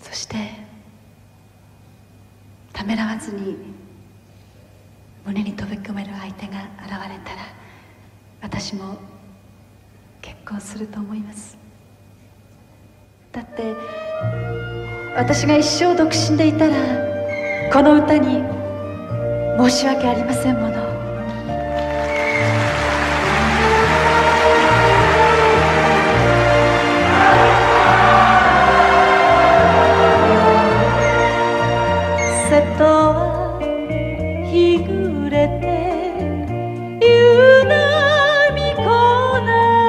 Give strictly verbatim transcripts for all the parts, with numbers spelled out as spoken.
そしてためらわずに胸に飛び込める相手が現れたら、私も結婚すると思います。だって私が一生独身でいたら、この歌に申し訳ありませんもの。瀬戸は日暮れて夕波小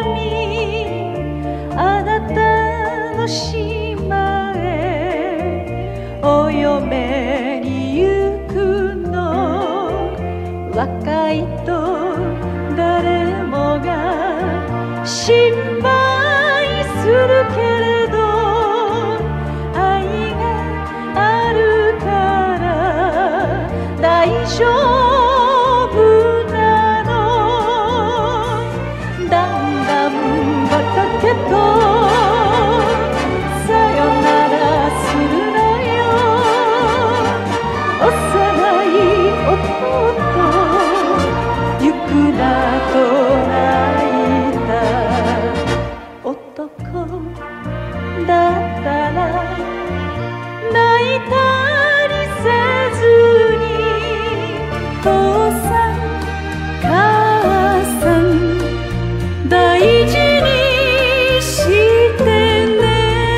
波、あなたの島へお嫁に行くの。若いと誰もが心配するけれど、愛があるから大丈夫なの。だんだん畑とさよならするのよ。幼い弟行くなと泣いた男だったら泣いたりせずに、父さん母さん大事にしてね。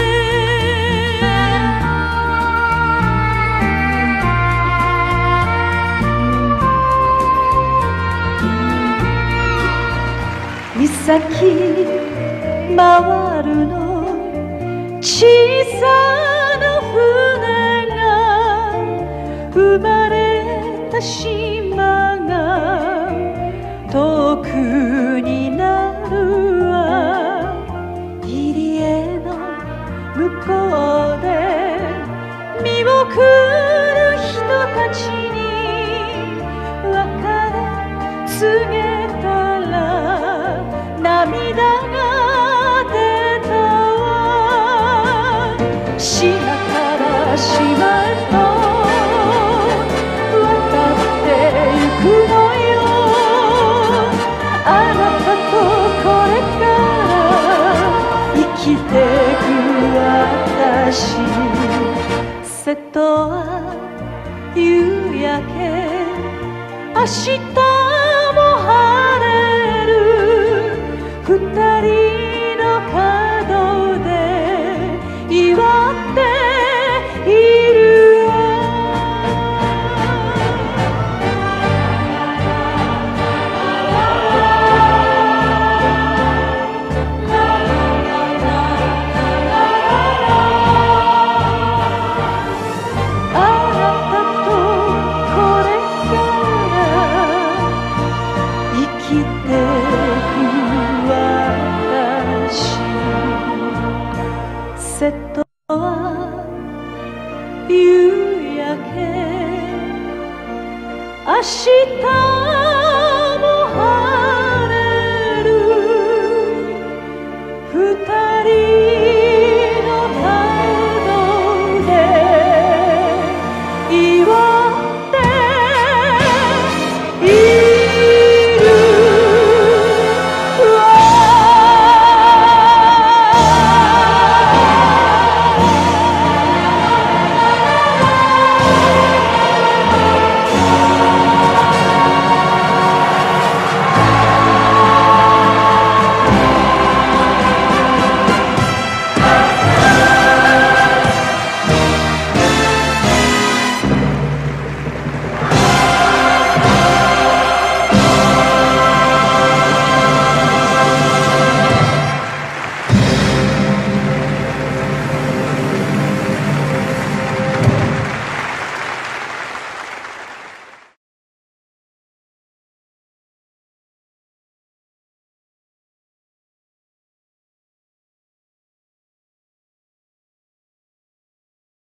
岬回るの小さな船が、生まれた島が遠くになるわ。入江の向こうで見送る人たちに別れ告げたら、涙が出たわ。島から島へと渡ってゆくのよ。あなたとこれから生きてく私。瀬戸は夕焼け、明日も晴れる。二人の角で祝っているわ。あなたとこれから生きてく瀬戸